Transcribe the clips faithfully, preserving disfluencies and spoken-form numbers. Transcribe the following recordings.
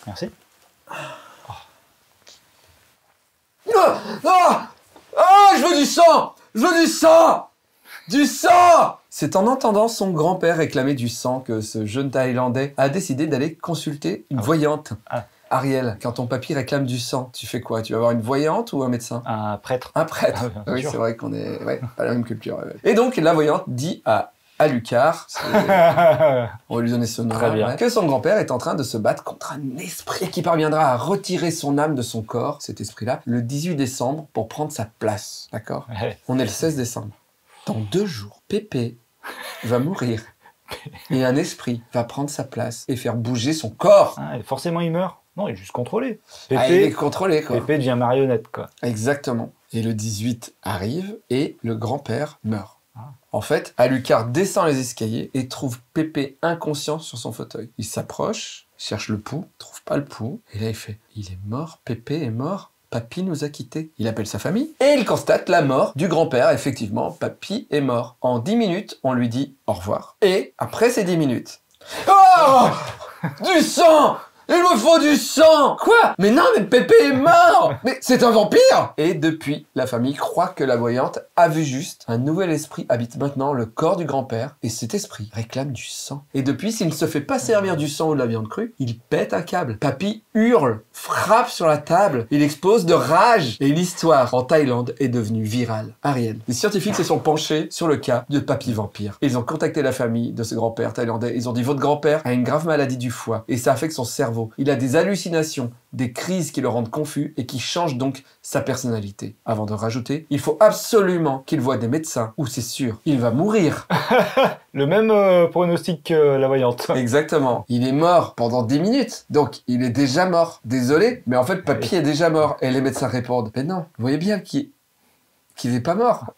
Merci. Oh. Ah, ah, ah, je veux du sang! Je veux du sang! Du sang! C'est en entendant son grand-père réclamer du sang que ce jeune Thaïlandais a décidé d'aller consulter une ah voyante. Ah. Ariel, quand ton papy réclame du sang, tu fais quoi? Tu vas voir une voyante ou un médecin? Un prêtre. Un prêtre. Ah, oui, c'est vrai qu'on est ouais, pas la même culture. Ouais. Et donc, la voyante dit à Alucard, on va lui donner ce nom, ouais, que son grand-père est en train de se battre contre un esprit qui parviendra à retirer son âme de son corps, cet esprit-là, le dix-huit décembre pour prendre sa place. D'accord? Ouais. On est le seize décembre. Dans deux jours, Pépé va mourir. Et un esprit va prendre sa place et faire bouger son corps. Ah, et forcément, il meurt. Non, il est juste contrôlé. Pépé, ah, il est contrôlé, quoi. Pépé devient marionnette, quoi. Exactement. Et le dix-huit arrive et le grand-père meurt. Ah. En fait, Alucard descend les escaliers et trouve Pépé inconscient sur son fauteuil. Il s'approche, cherche le pouls, trouve pas le pouls. Et là, il fait « Il est mort, Pépé est mort. Papy nous a quittés. » Il appelle sa famille et il constate la mort du grand-père. Effectivement, Papy est mort. En dix minutes, on lui dit au revoir. Et après ces dix minutes... Oh, du sang! Il me faut du sang! Quoi? Mais non, mais Pépé est mort! Mais c'est un vampire! Et depuis, la famille croit que la voyante a vu juste. Un nouvel esprit habite maintenant le corps du grand-père et cet esprit réclame du sang. Et depuis, s'il ne se fait pas servir du sang ou de la viande crue, il pète un câble. Papy hurle, frappe sur la table, il explose de rage. Et l'histoire en Thaïlande est devenue virale. Ariel, les scientifiques se sont penchés sur le cas de Papy vampire. Ils ont contacté la famille de ce grand-père thaïlandais. Ils ont dit, votre grand-père a une grave maladie du foie et ça affecte son cerveau. Il a des hallucinations, des crises qui le rendent confus et qui changent donc sa personnalité. Avant de rajouter, il faut absolument qu'il voie des médecins ou c'est sûr, il va mourir. Le même euh, pronostic que la voyante. Exactement. Il est mort pendant dix minutes. Donc, il est déjà mort. Désolé, mais en fait, Papy oui. est déjà mort. Et les médecins répondent, mais non, vous voyez bien qu'il qu'il n'est pas mort.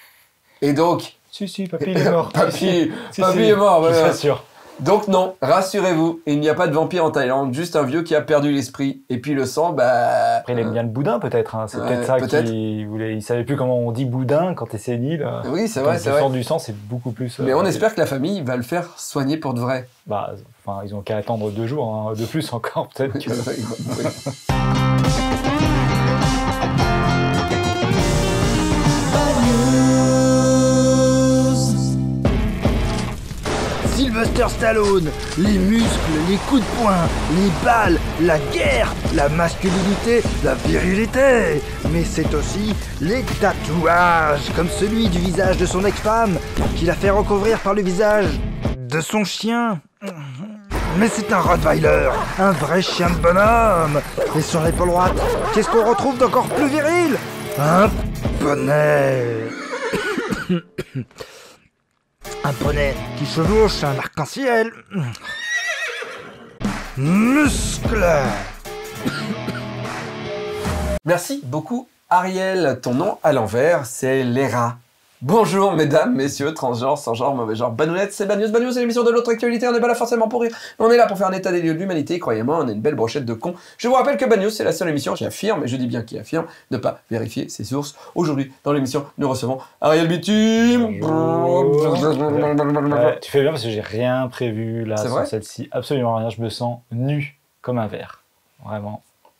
Et donc... Si, si, Papy il est mort. Papy, si, Papy si, est mort. Je voilà. t'assure. Donc non, rassurez-vous, il n'y a pas de vampire en Thaïlande, juste un vieux qui a perdu l'esprit. Et puis le sang, bah... Après, il aime bien le boudin, peut-être. Hein. C'est ouais, peut-être ça peut qu'il voulait... Il savait plus comment on dit boudin quand t'es sénile. Oui, c'est vrai, c'est vrai. Le sang du sang, c'est beaucoup plus... Mais euh, on espère que la famille va le faire soigner pour de vrai. Bah, enfin, ils ont qu'à attendre deux jours, hein. De plus encore, peut-être que... Sylvester Stallone, les muscles, les coups de poing, les balles, la guerre, la masculinité, la virilité. Mais c'est aussi les tatouages, comme celui du visage de son ex-femme, qu'il a fait recouvrir par le visage de son chien. Mais c'est un Rottweiler, un vrai chien de bonhomme. Et sur l'épaule droite, qu'est-ce qu'on retrouve d'encore plus viril? Un poney. Un poney qui chevauche un arc-en-ciel. Muscle. Merci beaucoup, Ariel. Ton nom à l'envers, c'est Léra. Bonjour, mesdames, messieurs, transgenres, sans genre, mauvais genre, banounettes, c'est Bad News. Bad News, c'est l'émission de l'autre actualité. On n'est pas là forcément pour rire. On est là pour faire un état des lieux de l'humanité. Croyez-moi, on est une belle brochette de cons. Je vous rappelle que Bad News, c'est la seule émission qui affirme, et je dis bien qui affirme, de pas vérifier ses sources. Aujourd'hui, dans l'émission, nous recevons Ariel Bitume. Ouais, tu fais bien parce que j'ai rien prévu là sur celle-ci. Absolument rien. Je me sens nu comme un verre. Vraiment.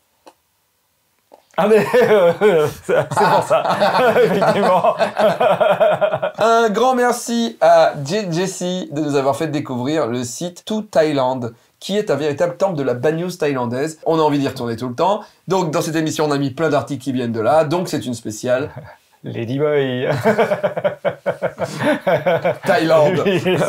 Ah mais euh, c'est pour ça, effectivement. Un grand merci à Jessie de nous avoir fait découvrir le site To Thailand, qui est un véritable temple de la bad news thaïlandaise. On a envie d'y retourner tout le temps. Donc dans cette émission, on a mis plein d'articles qui viennent de là, donc c'est une spéciale. Ladyboy. Thaïlande.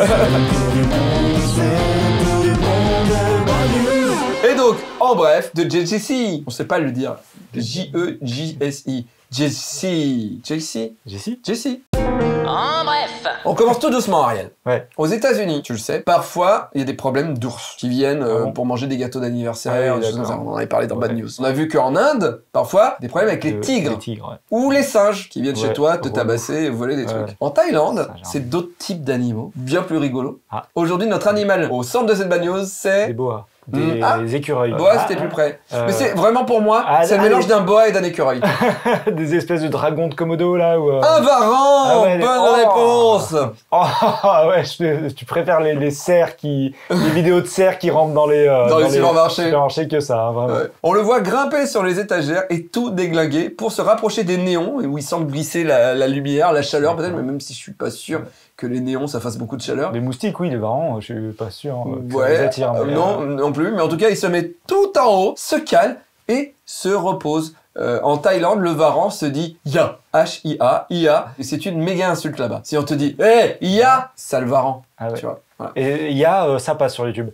Et donc, en bref, de Jessie. On sait pas le dire. J E J S I. Jessie. Jessie Jessie Jessie. En bref. On commence tout doucement, Ariel. Ouais. Aux États-Unis, tu le sais, parfois, il y a des problèmes d'ours qui viennent euh, ah bon pour manger des gâteaux d'anniversaire. Ah oui, on en avait parlé dans ouais. Bad News. On a vu qu'en Inde, parfois, des problèmes avec les tigres. Les tigres ouais. Ou les singes qui viennent ouais. chez toi te ouais. tabasser et voler des ouais. trucs. En Thaïlande, c'est d'autres types d'animaux, bien plus rigolos. Ah. Aujourd'hui, notre animal au centre de cette Bad News, c'est... Des boas. des ah, écureuils. Boa, ah, c'était plus près. Euh... Mais c'est vraiment pour moi, ah, c'est le mélange d'un boa et d'un écureuil. Des espèces de dragons de Komodo là où, euh... Un varan. Ah ouais, bonne oh réponse. Oh ouais, je, tu préfères les, les cerfs qui, les vidéos de cerfs qui rentrent dans les euh, dans, dans les supermarchés. supermarchés que ça, hein, vraiment. Ouais. On le voit grimper sur les étagères et tout déglinguer pour se rapprocher des néons où il semble glisser la, la lumière, la chaleur peut-être, mais même si je suis pas sûr que les néons ça fasse beaucoup de chaleur. Les moustiques, oui, les varans, je suis pas sûr. Que ouais, ça les attire, mais non, euh... non plus. Mais en tout cas, il se met tout en haut, se cale et se repose. Euh, en Thaïlande, le varan se dit ya, H I A, I A, et c'est une méga insulte là-bas. Si on te dit hé, hey, ya, ça le varan. Ah ouais. Tu vois. Voilà. Et ya, euh, ça passe sur YouTube.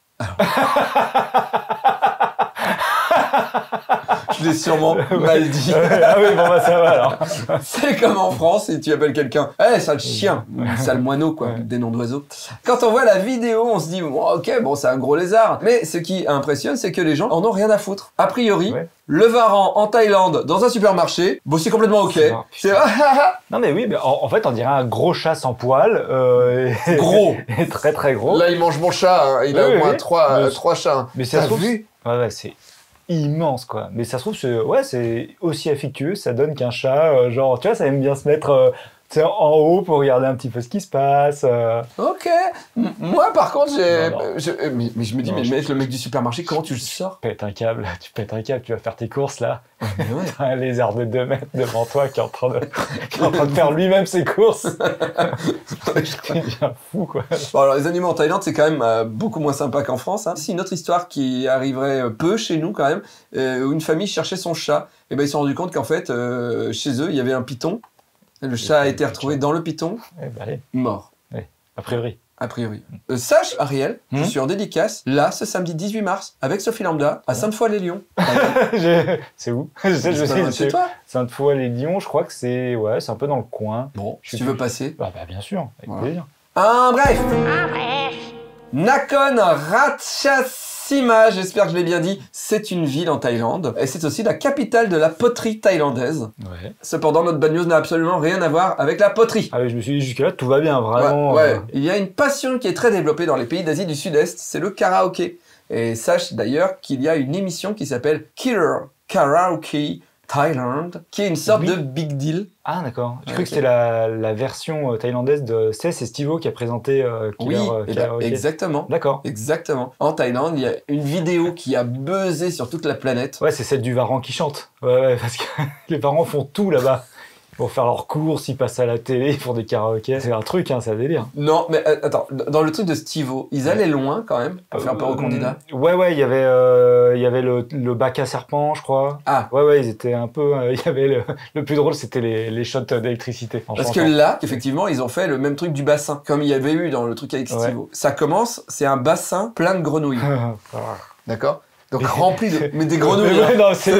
Je l'ai sûrement mal dit. Ah oui, bon bah ça va alors. C'est comme en France, si tu appelles quelqu'un « Eh, hey, sale chien !» Sale moineau, quoi, ouais. Des noms d'oiseaux. Quand on voit la vidéo, on se dit bon, « Ok, bon, c'est un gros lézard. » Mais ce qui impressionne, c'est que les gens en ont rien à foutre. A priori, ouais. Le varan en Thaïlande, dans un supermarché, bon, c'est complètement ok. C'est... Non mais oui, mais en, en fait, on dirait un gros chat sans poil. Euh, et... Gros. Et très très gros. Là, il mange mon chat. Hein. Il oui, a au moins oui. trois, mais... euh, trois chats. Mais ça se trouve... vu ouais, ouais, c'est... immense quoi, mais ça se trouve c'est ouais c'est aussi affectueux, ça donne qu'un chat euh, genre tu vois ça aime bien se mettre euh, en haut pour regarder un petit peu ce qui se passe. Euh... Ok. M moi par contre j'ai je, mais, mais je me dis non, mais je... le mec du supermarché comment tu le sors? Tu pètes un câble, tu pètes un câble, tu vas faire tes courses là. Ouais, ouais. T'as un lézard de deux mètres devant toi qui est en train de, qui est en train de faire lui-même ses courses. Tu deviens fou quoi. Bon alors les animaux en Thaïlande c'est quand même euh, beaucoup moins sympa qu'en France. Hein. C'est une autre histoire qui arriverait peu chez nous quand même, euh, où une famille cherchait son chat. Et ben ils se sont rendus compte qu'en fait euh, chez eux il y avait un python. Le chat a été retrouvé dans le python, eh ben, allez. Mort. Oui. A priori. A priori. Euh, sache, Ariel, mmh. je suis en dédicace, là, ce samedi dix-huit mars, avec Sophie Lambda, à Sainte-Foy-les-Lyons. C'est où? Je sais, je sais. C'est toi? Sainte-Foy-les-Lyons, je crois que c'est ouais, c'est un peu dans le coin. Bon, si tu veux passer. Bah, bah bien sûr, avec voilà. plaisir. Un bref. Un bref. Nakhon Ratchasima, j'espère que je l'ai bien dit, c'est une ville en Thaïlande et c'est aussi la capitale de la poterie thaïlandaise. Ouais. Cependant, notre bad news n'a absolument rien à voir avec la poterie. Ah oui, je me suis dit jusque-là, tout va bien, vraiment. Ouais, ouais. Euh... Il y a une passion qui est très développée dans les pays d'Asie du Sud-Est, c'est le karaoké. Et sache d'ailleurs qu'il y a une émission qui s'appelle Killer Karaoke Thailand, qui est une sorte oui. de big deal. Ah d'accord, j'ai cru okay. que c'était la, la version thaïlandaise de C, c'est Stivo qui a présenté euh, Killer, oui, euh, Killer, ben, exactement. D'accord. Exactement. En Thaïlande, il y a une vidéo qui a buzzé sur toute la planète. Ouais, c'est celle du varan qui chante. Ouais, ouais parce que les parents font tout là-bas. Ils vont faire leurs courses, ils passent à la télé, ils font des karaokés. C'est un truc, hein, c'est un délire. Non, mais euh, attends, dans le truc de Stivo, ils allaient loin quand même, pour euh, faire peur aux candidats. Ouais, ouais, il y avait, euh, il y avait le, le bac à serpent, je crois. Ah. Ouais, ouais, ils étaient un peu. Euh, il y avait le, le plus drôle, c'était les, les shots d'électricité. Parce que là, effectivement, ils ont fait le même truc du bassin, comme il y avait eu dans le truc avec Stivo. Ouais. Ça commence, c'est un bassin plein de grenouilles. D'accord? Donc rempli de... Mais des grenouilles. Ouais, non, c'est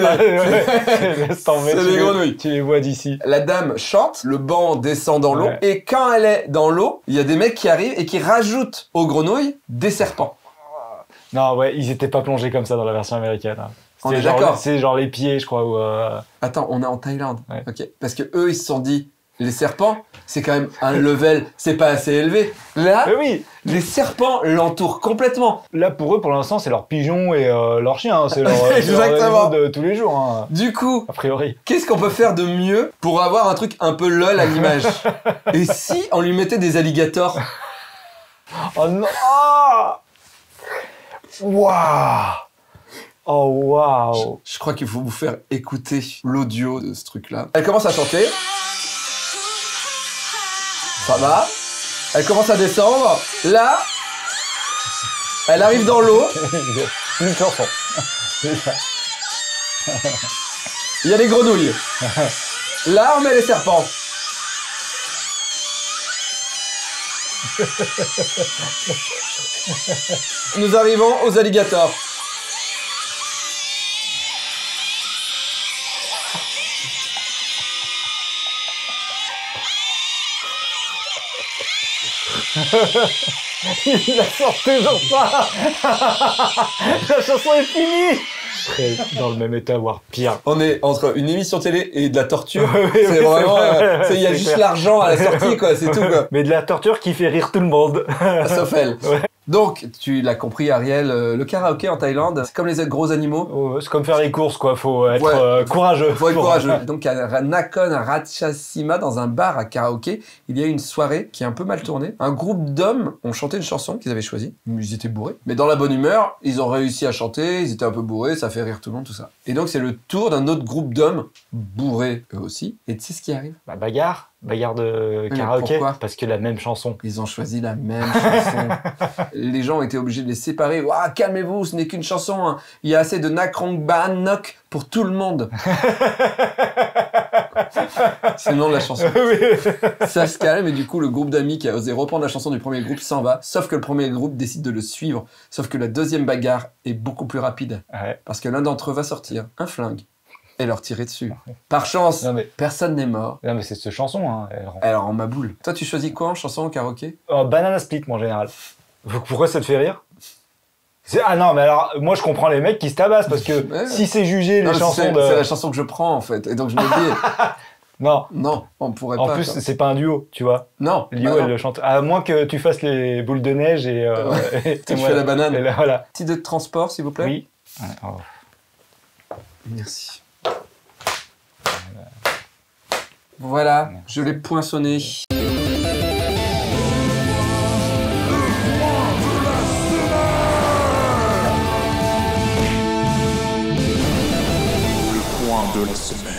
des grenouilles. Tu les vois d'ici. La dame chante, le banc descend dans l'eau, ouais. Et quand elle est dans l'eau, il y a des mecs qui arrivent et qui rajoutent aux grenouilles des serpents. Non, ouais, ils étaient pas plongés comme ça dans la version américaine. Hein. On est d'accord. C'est genre les pieds, je crois. Ou euh... Attends, on est en Thaïlande. Ouais. Ok. Parce que eux, ils se sont dit... Les serpents, c'est quand même un level, c'est pas assez élevé. Là, mais oui, les serpents l'entourent complètement. Là, pour eux, pour l'instant, c'est leurs pigeons et euh, leurs chiens. Hein. C'est leur, exactement. leur de tous les jours. Hein. Du coup, a priori, qu'est-ce qu'on peut faire de mieux pour avoir un truc un peu lol à l'image? Et si on lui mettait des alligators? Oh non! Waouh! Oh waouh! Je, je crois qu'il faut vous faire écouter l'audio de ce truc-là. Elle commence à chanter. Ça va. Elle commence à descendre. Là, elle arrive dans l'eau. Une chanson. Il y a des grenouilles. Là, on met les serpents. Nous arrivons aux alligators. Il la sort toujours pas. La chanson est finie. serais dans le même état, voire pire. On est entre une émission télé et de la torture. Oui, oui, c'est oui, vraiment, c'est vrai, euh, c'est- il y a c'est juste clair. l'argent à la sortie, quoi. C'est tout, quoi. Mais de la torture qui fait rire tout le monde. Sauf elle. Ouais. Donc, tu l'as compris, Ariel, euh, le karaoké en Thaïlande, c'est comme les gros animaux. Oh, c'est comme faire les courses, quoi. Faut être Ouais. euh, courageux. Faut être courageux. Donc à Nakhon Ratchasima, dans un bar à karaoké, il y a eu une soirée qui est un peu mal tournée. Un groupe d'hommes ont chanté une chanson qu'ils avaient choisie. Ils étaient bourrés. Mais dans la bonne humeur, ils ont réussi à chanter, ils étaient un peu bourrés, ça fait rire tout le monde, tout ça. Et donc c'est le tour d'un autre groupe d'hommes, bourrés eux aussi. Et tu sais ce qui arrive? Bah, bagarre. Bagarre de mais karaoké. pourquoi Parce que la même chanson. Ils ont choisi la même chanson. Les gens ont été obligés de les séparer. Ouah, calmez-vous, ce n'est qu'une chanson. Hein. Il y a assez de Nakrong Banok pour tout le monde. C'est le nom de la chanson. Ça se calme et du coup le groupe d'amis qui a osé reprendre la chanson du premier groupe s'en va. Sauf que le premier groupe décide de le suivre. Sauf que la deuxième bagarre est beaucoup plus rapide. Ouais. Parce que l'un d'entre eux va sortir un flingue et leur tirer dessus. Par chance, Non mais, personne n'est mort. non, mais c'est cette chanson. Hein. Elle rend- Alors en ma boule. Toi tu choisis quoi en chanson en karaoké? Oh, Banana Split, moi, en général. Pourquoi ça te fait rire? C'est- Ah non, mais alors, moi, je comprends les mecs qui se tabassent, parce que Ouais. si c'est jugé les Non, chansons c'est, de... c'est la chanson que je prends en fait. Et donc je me dis, Non, non, on pourrait en pas. plus, quoi. c'est pas un duo, tu vois. Non, Lio, bah elle non. le chante. À moins que tu fasses les boules de neige et... Euh, Ouais. et- Tu et fais voilà. la banane. Et là, voilà. Petit de transport s'il vous plaît. Oui. Ouais, oh. Merci. Voilà, je l'ai poinçonné. Point de la semaine.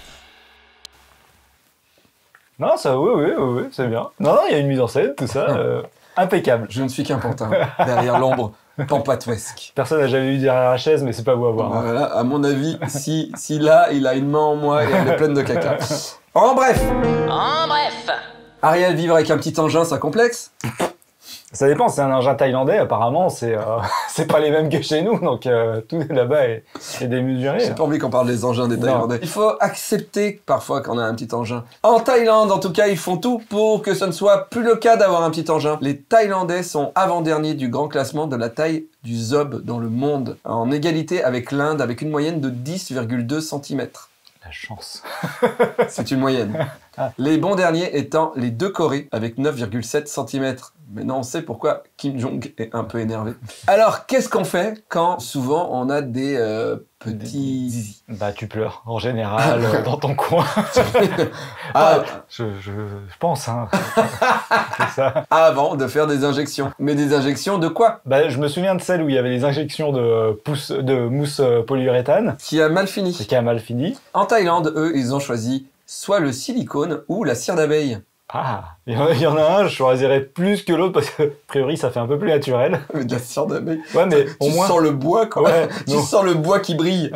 Non, ça, oui, oui, oui, oui, c'est bien. Non, non, il y a une mise en scène, tout ça. euh, impeccable. Je ne suis qu'un pantin, derrière l'ombre pampatouesque. Personne n'a jamais vu derrière la chaise, mais c'est pas beau à voir. hein. Voilà, à mon avis, si, si là, il a une main en moi et elle est pleine de caca. En bref, En bref. Ariel vivre avec un petit engin, ça complexe. Ça dépend, c'est un engin thaïlandais, apparemment, c'est euh, c'est pas les mêmes que chez nous, donc euh, tout là-bas est, est démesuré. J'ai pas envie qu'on parle des engins des Non. Thaïlandais. Il faut accepter parfois qu'on a un petit engin. En Thaïlande, en tout cas, ils font tout pour que ce ne soit plus le cas d'avoir un petit engin. Les Thaïlandais sont avant-derniers du grand classement de la taille du zob dans le monde, en égalité avec l'Inde, avec une moyenne de dix virgule deux centimètres. La chance. C'est une moyenne. Les bons derniers étant les deux Corées avec neuf virgule sept centimètres. Maintenant, on sait pourquoi Kim Jong est un peu énervé. Alors, qu'est-ce qu'on fait quand souvent on a des euh, petits zizi? Bah, tu pleures, en général, euh, dans ton coin. Ah, Je, je, je pense, hein. C'est ça. avant de faire des injections. Mais des injections de quoi? Bah, je me souviens de celle où il y avait les injections de, pousse, de mousse euh, polyuréthane, Qui a mal fini. c'est qui a mal fini. En Thaïlande, eux, ils ont choisi soit le silicone ou la cire d'abeille. Ah, il y, en a- il y en a un, je choisirais plus que l'autre parce que, a priori, ça fait un peu plus naturel. Mais de la cire d'abeille. Ouais, mais au Tu moins. sens le bois, quoi. Ouais, tu non. sens le bois qui brille.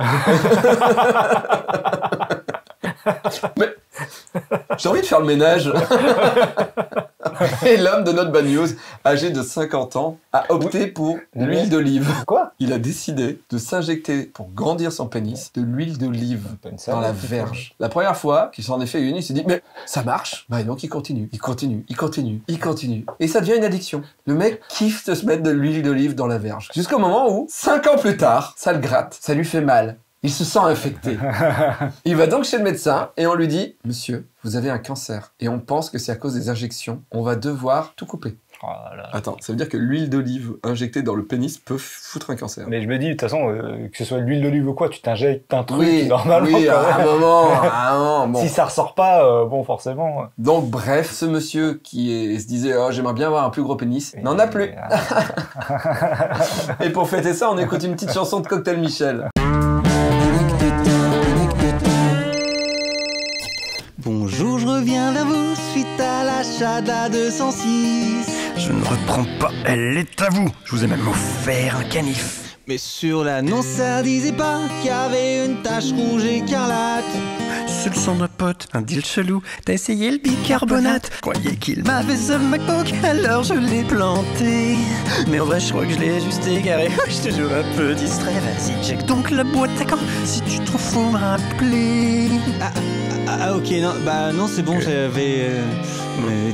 Mais j'ai envie de faire le ménage. Et l'homme de notre bad news, âgé de cinquante ans, a opté pour l'huile d'olive. Quoi? Il a décidé de s'injecter, pour grandir son pénis, de l'huile d'olive Pas une dans la salade, verge. La première fois qu'il s'en est fait une, il s'est dit, mais ça marche. Bah et donc il continue, il continue, il continue, il continue. Et ça devient une addiction. Le mec kiffe de se mettre de l'huile d'olive dans la verge. Jusqu'au moment où, cinq ans plus tard, ça le gratte, ça lui fait mal. Il se sent infecté. Il va donc chez le médecin et on lui dit « Monsieur, vous avez un cancer et on pense que c'est à cause des injections. On va devoir tout couper. Oh là là. » Attends, ça veut dire que l'huile d'olive injectée dans le pénis peut foutre un cancer. Mais je me dis, de toute façon, euh, que ce soit de l'huile d'olive ou quoi, tu t'injectes un truc Oui, normalement. oui, quand à un même. moment, à un moment, bon. Si ça ressort pas, euh, bon, forcément. euh, Donc bref, ce monsieur qui est- se disait « Oh, j'aimerais bien avoir un plus gros pénis », n'en a plus. Et pour fêter ça, on écoute une petite chanson de Cocktail Michel. Bonjour, je reviens vers vous suite à l'achat de la deux cent six. Je ne reprends pas, elle est à vous. Je vous ai même offert un canif. Mais sur l'annonce, ça disait pas qu'il y avait une tache rouge écarlate. C'est le sang d'un pote, un deal chelou. T'as essayé le bicarbonate. Croyais qu'il m'avait ce MacBook, alors je l'ai planté. Mais en vrai, je crois que je l'ai juste égaré. Je te jure un peu distrait. Vas-y, check donc la boîte à quand. Si tu trouves, faut me rappeler. Ah, ah, ah, ok, non, bah non, c'est bon, j'avais euh, me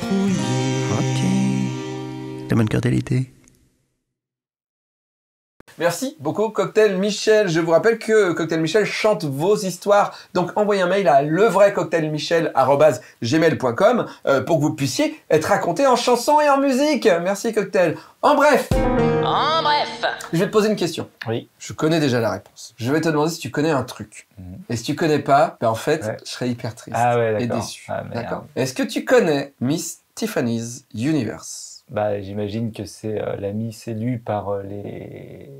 débrouiller. Ok. De bonne cordialité. Merci beaucoup Cocktail Michel. Je vous rappelle que Cocktail Michel chante vos histoires. Donc envoyez un mail à levraiccocktailmichel arobase gmail point com euh, pour que vous puissiez être raconté en chanson et en musique. Merci Cocktail. En bref. En bref. Je vais te poser une question. Oui. Je connais déjà la réponse. Je vais te demander si tu connais un truc. Mmh. Et si tu connais pas, ben en fait, ouais. je serais hyper triste ah ouais, et déçu. Ah, d'accord. Est-ce que tu connais Miss Tiffany's Universe? Bah, j'imagine que c'est euh, la Miss élue par euh, les...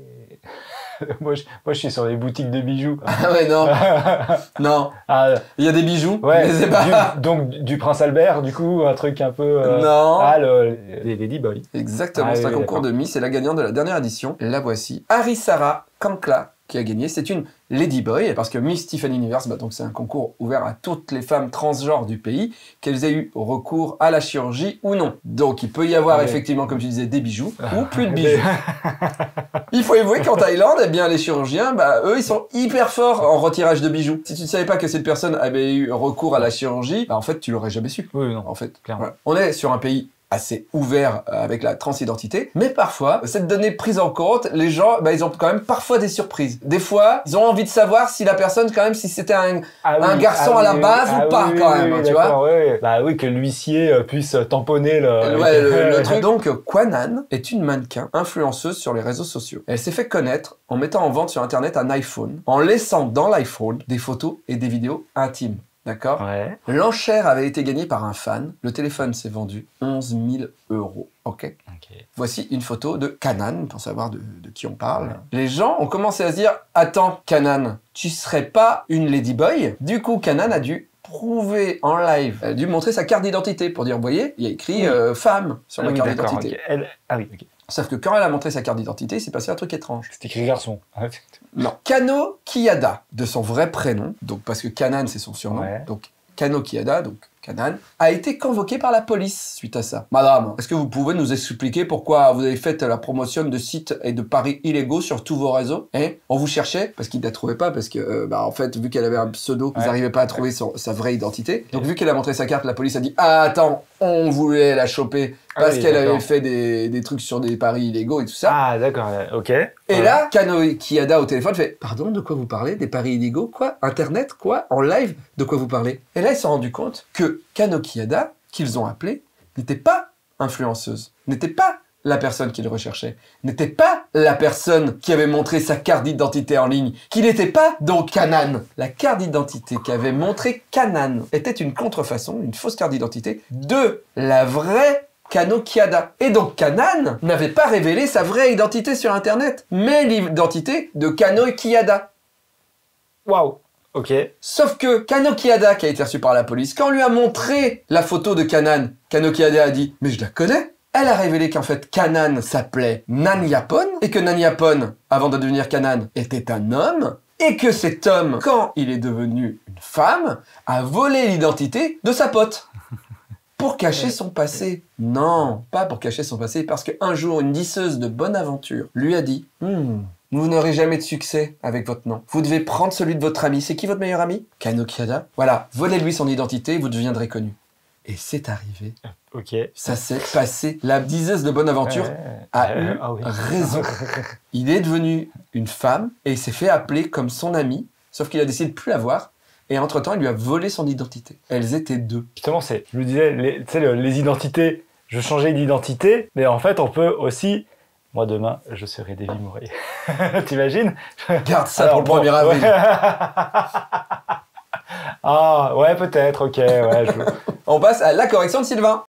moi, je, moi, je suis sur les boutiques de bijoux. Ah ouais, non. non. Ah, il y a des bijoux, ouais, mais c'est pas... Du, donc, du Prince Albert, du coup, un truc un peu... Euh... Non. Ah, le, les Ladyboy. Exactement, ah, c'est oui, un concours de Miss et la gagnante de la dernière édition, la voici. Harisara Kankla qui a gagné. C'est une Ladyboy, parce que Miss Tiffany Universe, bah, donc c'est un concours ouvert à toutes les femmes transgenres du pays, qu'elles aient eu recours à la chirurgie ou non. Donc il peut y avoir ah, effectivement, comme tu disais, des bijoux ou plus de bijoux. Il faut avouer qu'en Thaïlande, eh bien, les chirurgiens, bah, eux, ils sont hyper forts en retirage de bijoux. Si tu ne savais pas que cette personne avait eu recours à la chirurgie, bah, en fait, tu l'aurais jamais su. Oui, non, en fait. Clairement. Voilà. On est sur un pays assez ouvert avec la transidentité, mais parfois, cette donnée prise en compte, les gens, bah, ils ont quand même parfois des surprises. Des fois, ils ont envie de savoir si la personne, quand même, si c'était un, ah oui, un garçon ah à la oui, base ah ou pas, oui, quand oui, même, oui, tu vois. Oui, oui. Bah oui, que l'huissier puisse tamponner le... Ouais, le, le truc. Donc, Kwanan est une mannequin influenceuse sur les réseaux sociaux. Elle s'est fait connaître en mettant en vente sur Internet un iPhone, en laissant dans l'iPhone des photos et des vidéos intimes. D'accord. Ouais. L'enchère avait été gagnée par un fan. Le téléphone s'est vendu onze mille euros. Ok. Okay. Voici une photo de Kanan, pour savoir de, de qui on parle. Ouais. Les gens ont commencé à se dire « Attends, Kanan, tu serais pas une ladyboy ?» Du coup, Kanan a dû prouver en live, elle a dû montrer sa carte d'identité pour dire « Vous voyez, il y a écrit euh, femme sur ah, ma oui, carte d'identité. Okay. Elle... Ah oui, ok. Sauf que quand elle a montré sa carte d'identité, il s'est passé un truc étrange. C'est écrit garçon. Non. Kano Kiyada, de son vrai prénom, donc parce que Kanan c'est son surnom, ouais. donc Kano Kiyada, donc Kanan, a été convoqué par la police suite à ça. Madame, est-ce que vous pouvez nous expliquer pourquoi vous avez fait la promotion de sites et de paris illégaux sur tous vos réseaux? Hein? On vous cherchait parce qu'ils ne la trouvaient pas, parce que, euh, bah, en fait, vu qu'elle avait un pseudo, ouais. ils n'arrivaient pas à trouver ouais. son, sa vraie identité. Donc, vu qu'elle a montré sa carte, la police a dit « Ah, attends, on voulait la choper parce ah oui, qu'elle avait fait des, des trucs sur des paris illégaux et tout ça. » Ah, d'accord, ok. Et ouais. là, Kano Kiyada au téléphone fait « Pardon, de quoi vous parlez? Des paris illégaux? Quoi? Internet? Quoi? En live? De quoi vous parlez ?» Et là, ils se sont rendus compte que Kano Kiyada, qu'ils ont appelé, n'était pas influenceuse, n'était pas la personne qu'ils recherchaient, n'était pas la personne qui avait montré sa carte d'identité en ligne, qui n'était pas donc Kanan. La carte d'identité qu'avait montré Kanan était une contrefaçon, une fausse carte d'identité de la vraie Kano Kiyada. Et donc Kanan n'avait pas révélé sa vraie identité sur Internet, mais l'identité de Kano Kiyada. Waouh. Ok. Sauf que Kano Kiyada, qui a été reçu par la police, quand on lui a montré la photo de Kanan, Kano Kiyada a dit « Mais je la connais !» Elle a révélé qu'en fait Kanan s'appelait Nanyapon, et que Nanyapon, avant de devenir Kanan, était un homme, et que cet homme, quand il est devenu une femme, a volé l'identité de sa pote. Pour cacher son passé. Non, pas pour cacher son passé, parce qu'un jour, une disseuse de bonne aventure lui a dit hmm, « Vous n'aurez jamais de succès avec votre nom. Vous devez prendre celui de votre ami. C'est qui votre meilleur ami? Kano Kiyada. Voilà, volez-lui son identité, vous deviendrez connu. » Et c'est arrivé. Ok. Ça s'est passé. La diseuse de bonne aventure ouais, a euh, eu ah oui. raison. Il est devenu une femme et il s'est fait appeler comme son ami, sauf qu'il a décidé de plus la voir. Et entre-temps, il lui a volé son identité. Elles étaient deux. Justement, c'est, je vous disais, les, tu sais, le, les identités, je changeais d'identité, mais en fait, on peut aussi... Moi, demain, je serai Davy Mourier. T'imagines? Garde ça alors, pour le premier avril. Ah, ouais, peut-être, ok. Ouais, je... On passe à la correction de Sylvain.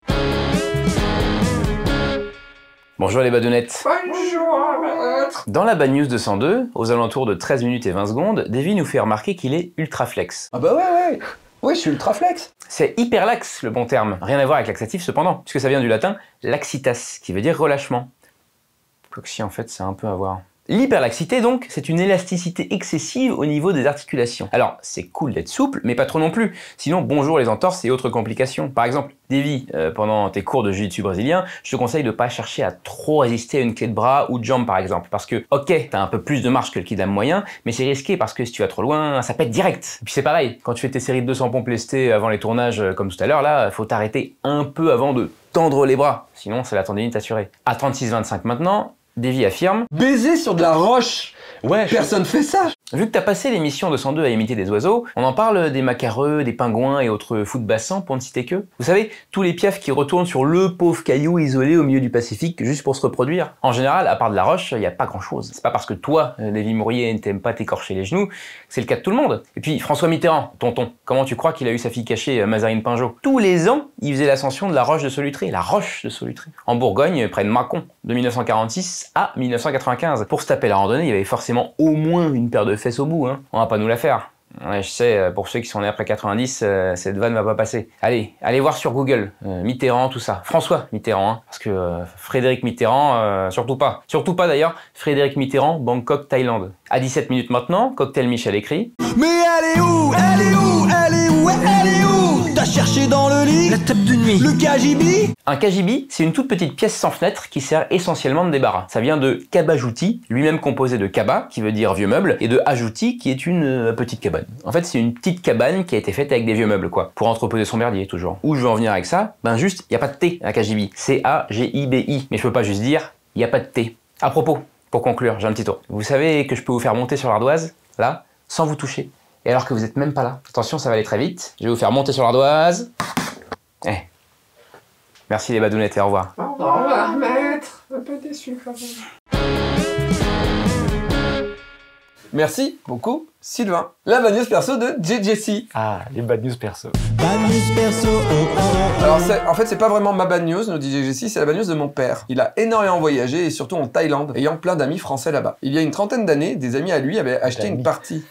Bonjour les badounettes. Bonjour maître. Dans la Bad News deux cent deux, aux alentours de treize minutes et vingt secondes, Davy nous fait remarquer qu'il est ultra flex. Ah bah ouais, ouais. Oui, je suis ultra flex. C'est hyper lax, le bon terme. Rien à voir avec laxatif cependant, puisque ça vient du latin laxitas, qui veut dire relâchement. Quoique si en fait, c'est un peu à voir. L'hyperlaxité donc, c'est une élasticité excessive au niveau des articulations. Alors, c'est cool d'être souple, mais pas trop non plus. Sinon, bonjour les entorses et autres complications. Par exemple, Davy, euh, pendant tes cours de jiu-jitsu brésilien, je te conseille de pas chercher à trop résister à une clé de bras ou de jambe par exemple. Parce que, ok, t'as un peu plus de marge que le kidam moyen, mais c'est risqué parce que si tu vas trop loin, ça pète direct. Et puis c'est pareil, quand tu fais tes séries de deux cents pompes lestées avant les tournages euh, comme tout à l'heure, là, faut t'arrêter un peu avant de tendre les bras. Sinon, c'est la tendinite assurée. À trente-six vingt-cinq maintenant, Davy affirme Baiser sur de la roche. Ouais, je- Personne fait ça. Vu que t'as passé l'émission deux cent deux à imiter des oiseaux, on en parle des macareux, des pingouins et autres fous de bassin pour ne citer que. Vous savez, tous les piafs qui retournent sur le pauvre caillou isolé au milieu du Pacifique juste pour se reproduire. En général, à part de la roche, y a pas grand chose. C'est pas parce que toi, Davy Mourier, t'aimes pas t'écorcher les genoux, c'est le cas de tout le monde. Et puis, François Mitterrand, tonton, comment tu crois qu'il a eu sa fille cachée, Mazarine Pinjot? Tous les ans, il faisait l'ascension de la roche de Solutré, la roche de Solutré. En Bourgogne, près de Mâcon, de mille neuf cent quarante-six à mille neuf cent quatre-vingt-quinze. Pour se taper la randonnée, il y avait forcément au moins une paire de fesses au bout, hein. On va pas nous la faire. Ouais, je sais, pour ceux qui sont nés après quatre-vingt-dix, euh, cette vanne va pas passer. Allez, allez voir sur Google, euh, Mitterrand, tout ça. François Mitterrand, hein, parce que euh, Frédéric Mitterrand, euh, surtout pas. Surtout pas d'ailleurs, Frédéric Mitterrand, Bangkok, Thaïlande. À dix-sept minutes maintenant, Cocktail Michel écrit Mais elle est où? Elle est où? Elle est où? Elle est où? T'as cherché dans le lit? La table de nuit. Le K G B? un K G B, c'est une toute petite pièce sans fenêtre qui sert essentiellement de débarras. Ça vient de kabajouti, lui-même composé de kaba, qui veut dire vieux meuble, et de ajouti, qui est une euh, petite cabane. En fait, c'est une petite cabane qui a été faite avec des vieux meubles, quoi, pour entreposer son merdier, toujours. Où je veux en venir avec ça? Ben juste, y a pas de T à K G B. C A G I B I. Mais je peux pas juste dire, y a pas de T. À propos, pour conclure, j'ai un petit tour. Vous savez que je peux vous faire monter sur l'ardoise, là, sans vous toucher. Et alors que vous êtes même pas là. Attention, ça va aller très vite. Je vais vous faire monter sur l'ardoise. Eh. Merci les badounettes et au revoir. Au revoir, maître. Un peu déçu quand même. Merci beaucoup, Sylvain. La bad news perso de J J C. Ah, les bad news perso. Bad news perso, oh oh oh. Alors, c'est- en fait, c'est pas vraiment ma bad news, nous dit J J C, c'est la bad news de mon père. Il a énormément voyagé, et surtout en Thaïlande, ayant plein d'amis français là-bas. Il y a une trentaine d'années, des amis à lui avaient acheté D'amis. une partie...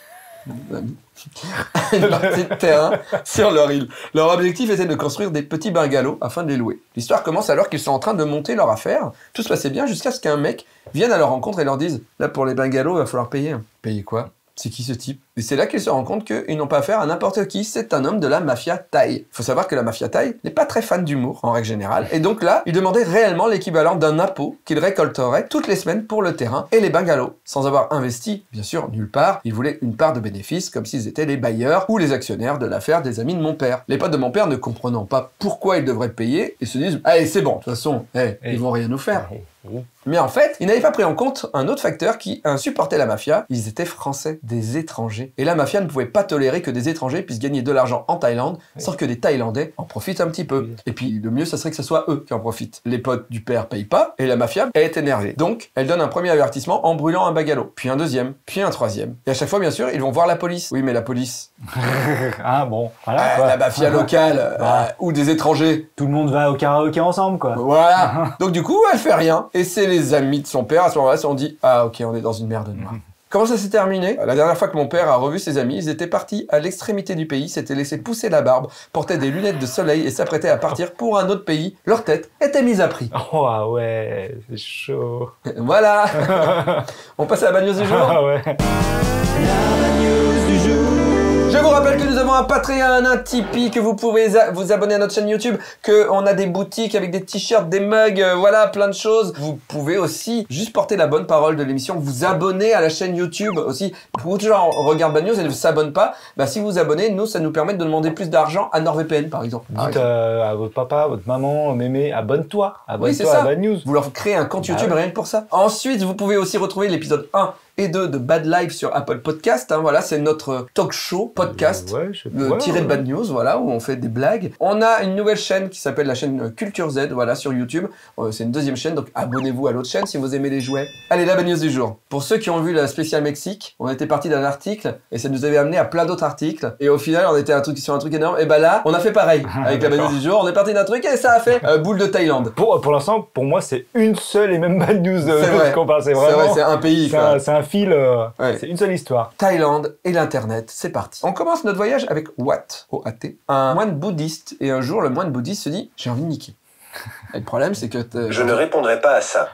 une partie de terrain sur leur île. Leur objectif était de construire des petits bungalows afin de les louer. L'histoire commence alors qu'ils sont en train de monter leur affaire. Tout se passait bien jusqu'à ce qu'un mec vienne à leur rencontre et leur dise « Là, pour les bungalows, il va falloir payer. » Payer quoi? C'est qui ce type? Et c'est là qu'ils se rendent compte qu'ils n'ont pas affaire à n'importe qui, c'est un homme de la mafia thaï. Faut savoir que la mafia thaï n'est pas très fan d'humour, en règle générale, et donc là, ils demandaient réellement l'équivalent d'un impôt qu'ils récolteraient toutes les semaines pour le terrain et les bungalows. Sans avoir investi, bien sûr, nulle part, ils voulaient une part de bénéfice, comme s'ils étaient les bailleurs ou les actionnaires de l'affaire des amis de mon père. Les potes de mon père, ne comprenant pas pourquoi ils devraient payer, ils se disent « Allez, c'est bon, de toute façon, hey, ils vont rien nous faire. » Mais en fait, ils n'avaient pas pris en compte un autre facteur qui insupportait la mafia. Ils étaient français, des étrangers. Et la mafia ne pouvait pas tolérer que des étrangers puissent gagner de l'argent en Thaïlande sans que des Thaïlandais en profitent un petit peu. Et puis, le mieux, ça serait que ce soit eux qui en profitent. Les potes du père payent pas et la mafia est énervée. Donc, elle donne un premier avertissement en brûlant un bungalow, puis un deuxième, puis un troisième. Et à chaque fois, bien sûr, ils vont voir la police. Oui, mais la police, Ah bon, voilà. ah, quoi. la mafia locale, euh, Bah. ou des étrangers. Tout le monde va au karaoké ensemble, quoi. Voilà. Donc du coup, elle fait rien. Et c'est les amis de son père, à ce moment-là, se sont dit « Ah, ok, on est dans une merde noire. » Comment ça s'est terminé? La dernière fois que mon père a revu ses amis, ils étaient partis à l'extrémité du pays, s'étaient laissé pousser la barbe, portaient des lunettes de soleil et s'apprêtaient à partir pour un autre pays. Leur tête était mise à prix. Oh ah ouais, c'est chaud. Voilà. On passe à la bad news du jour. Ah ouais. Je vous rappelle que nous avons un Patreon, un Tipeee, que vous pouvez a- vous abonner à notre chaîne YouTube, qu'on a des boutiques avec des t-shirts, des mugs, euh, voilà, plein de choses. Vous pouvez aussi juste porter la bonne parole de l'émission, vous abonner à la chaîne YouTube aussi. Beaucoup de gens regardent Bad News et ne s'abonnent pas. Bah, si vous vous abonnez, nous, ça nous permet de demander plus d'argent à NordVPN, par exemple. Par Dites exemple. euh, à votre papa, votre maman, mémé, abonne-toi. Oui, c'est Abonne-toi ça. à Bad News. Vous leur créez un compte Bah YouTube ouais. rien que pour ça. Ensuite, vous pouvez aussi retrouver l'épisode un et deux de Bad Life sur Apple Podcast. Hein, voilà, c'est notre talk show podcast. Euh, ouais, je sais Le ouais, tiré de ouais. Bad News, voilà, où on fait des blagues. On a une nouvelle chaîne qui s'appelle la chaîne euh, Culture Z, voilà, sur YouTube. Euh, c'est une deuxième chaîne, donc abonnez-vous à l'autre chaîne si vous aimez les jouets. Allez, la Bad News du jour. Pour ceux qui ont vu la spéciale Mexique, on était parti d'un article et ça nous avait amené à plein d'autres articles. Et au final, on était un truc, sur un truc énorme. Et bah là, on a fait pareil avec la Bad News du jour. On est parti d'un truc et ça a fait euh, boule de Thaïlande. Pour, pour l'instant, pour moi, c'est une seule et même Bad News euh, C'est de vrai. ce qu'on parle. C'est C'est vrai, vraiment. c'est un pays, C'est quoi. un, c'est un fil. euh, Ouais. C'est une seule histoire. Thaïlande et l'internet, c'est parti. On commence notre voyage avec Wat, O A T, un moine bouddhiste. Et un jour, le moine bouddhiste se dit « J'ai envie de niquer ». Et le problème, c'est que... t'as- Je ne répondrai pas à ça.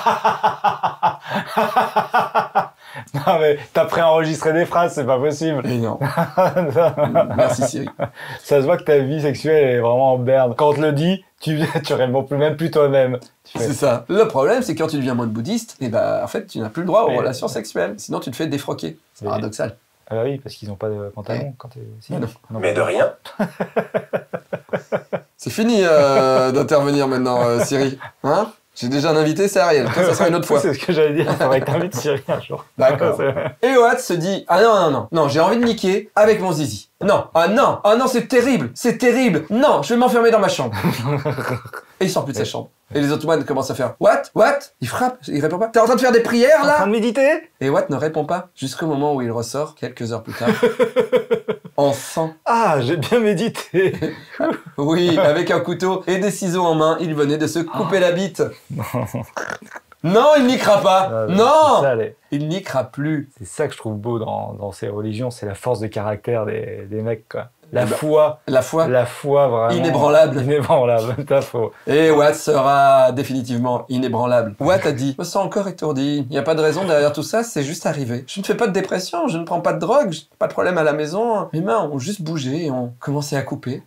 Non mais t'as préenregistré des phrases, c'est pas possible. Et non. Merci Siri. Ça se voit que ta vie sexuelle est vraiment en berne. Quand on te le dit, tu tu réponds plus même plus toi-même. Tu fais, C'est ça. Le problème, c'est que quand tu deviens moine bouddhiste, et bah, en fait, tu n'as plus le droit aux Mais- relations sexuelles. Sinon, tu te fais défroquer. C'est Mais- paradoxal. Ah bah oui, parce qu'ils ont pas de pantalon quand t'es. Si, Mais non. Mais de rien. C'est fini euh, d'intervenir maintenant, euh, Siri. Hein? J'ai déjà un invité, c'est Ariel. Toi, ça sera une autre fois. C'est ce que j'allais dire, il faudrait que t'invites Cyril un jour. D'accord. C'est- Et Watt se dit, ah non, non, non, non, j'ai envie de niquer avec mon zizi. Non, ah non, ah non, c'est terrible, c'est terrible. Non, je vais m'enfermer dans ma chambre. Et il sort plus de sa chambre. Et les Ottomans commencent à faire, what, what? Il frappe, il répond pas. T'es en train de faire des prières En train là? de méditer? Et Watt ne répond pas, jusqu'au moment où il ressort, quelques heures plus tard, en sang. Ah, j'ai bien médité. Oui, avec un couteau et des ciseaux en main, il venait de se couper la bite. Non, il niquera pas. Ah, Non, c'est ça, les- il niquera plus. c'est ça que je trouve beau dans, dans ces religions, c'est la force de caractère des, des mecs, quoi. La Eh ben, foi, La foi. la foi vraiment. Inébranlable. Inébranlable, t'as faux. Et Watt sera définitivement inébranlable. Watt a dit, je me sens encore étourdi. Il n'y a pas de raison derrière tout ça, c'est juste arrivé. Je ne fais pas de dépression, je ne prends pas de drogue, j'ai pas de problème à la maison. Mes mains ont juste bougé et ont commencé à couper.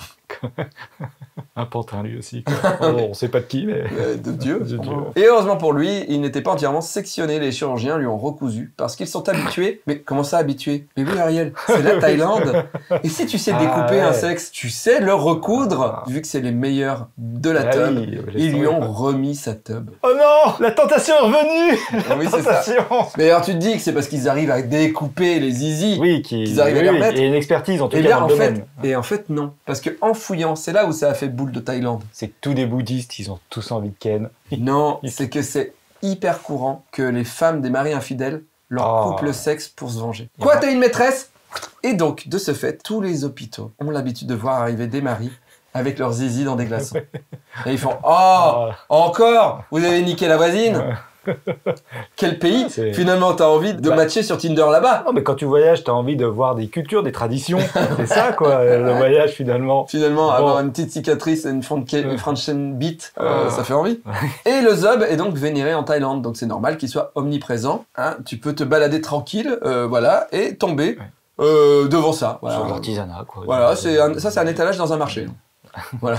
Un pantin lui aussi, quoi. Bon, on sait pas de qui, mais. Euh, de Dieu. De Dieu. Et heureusement pour lui, il n'était pas entièrement sectionné. Les chirurgiens lui ont recousu parce qu'ils sont habitués. Mais comment ça habitués? Mais oui, Ariel, c'est la Thaïlande. Et si tu sais Ah, découper ouais. un sexe, tu sais le recoudre. Vu que c'est les meilleurs de la Ah tub, oui, laisse ils lui tomber, ont quoi. remis sa tub. Oh non, la tentation est revenue. Oui, c'est ça. Tentation. Mais alors tu te dis que c'est parce qu'ils arrivent à découper les zizi. Oui, qui, Qu'ils arrivent à oui, les oui, remettre. et une expertise en tout Et cas bien dans en le fait, domaine. et en fait non, parce que en fouillant, c'est là où ça a fait boule de Thaïlande. C'est que tous des bouddhistes, ils ont tous envie de ken. Non, c'est que c'est hyper courant que les femmes des maris infidèles leur Oh. coupent le sexe pour se venger. Y a Quoi, pas- t'as une maîtresse? Et donc, de ce fait, tous les hôpitaux ont l'habitude de voir arriver des maris avec leurs zizi dans des glaçons. Et ils font « Oh, Ah. encore? Vous avez niqué la voisine ?» Quel pays? C'est- Finalement, t'as envie de Bah. matcher sur Tinder là-bas. Non, mais quand tu voyages, t'as envie de voir des cultures, des traditions. C'est ça, quoi, le voyage finalement. Finalement, Bon. avoir une petite cicatrice et une French une French beat, euh, Euh. ça fait envie. Et le zob est donc vénéré en Thaïlande, donc c'est normal qu'il soit omniprésent. Hein. Tu peux te balader tranquille, euh, voilà, et tomber euh, devant ça. Voilà, Sur l'artisanat, quoi. Voilà, c'est un- ça c'est un étalage dans un marché. Voilà.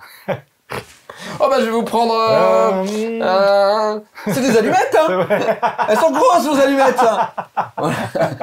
Oh bah je vais vous prendre... euh, Euh, euh, c'est des allumettes, hein. c'est vrai. Elles sont grosses, vos allumettes, hein. Voilà.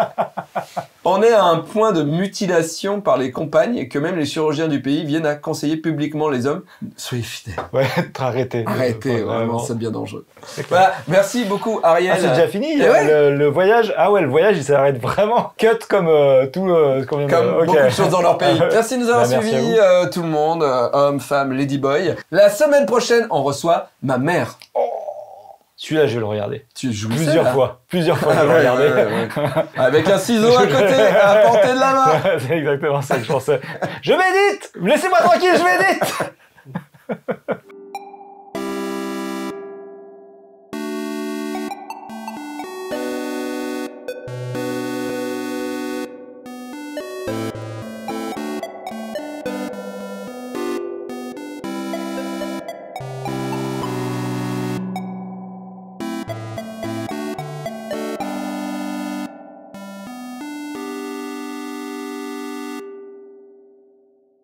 On est à un point de mutilation par les compagnes et que même les chirurgiens du pays viennent à conseiller publiquement les hommes. Soyez fidèles. Ouais, arrêtez. Arrêtez, Euh, vraiment, ça devient dangereux. Voilà, merci beaucoup Ariel. Ah, c'est déjà fini. Eh ouais. le, le voyage. Ah ouais, le voyage, il s'arrête vraiment cut comme euh, tout euh, ce qu'on vient de- Comme Ok. beaucoup de choses dans leur pays. Merci de nous avoir Bah, merci à suivis, vous. euh, tout le monde, euh, hommes, femmes, ladyboy. La semaine prochaine, on reçoit ma mère. Celui-là, je vais le regarder. Tu joues Plusieurs fois. Plusieurs fois, je Ah vais le ouais, regarder. ouais, ouais, ouais. Avec un ciseau à côté, à portée de la main. C'est exactement ça que je pensais. Je médite. Laissez-moi tranquille, je médite.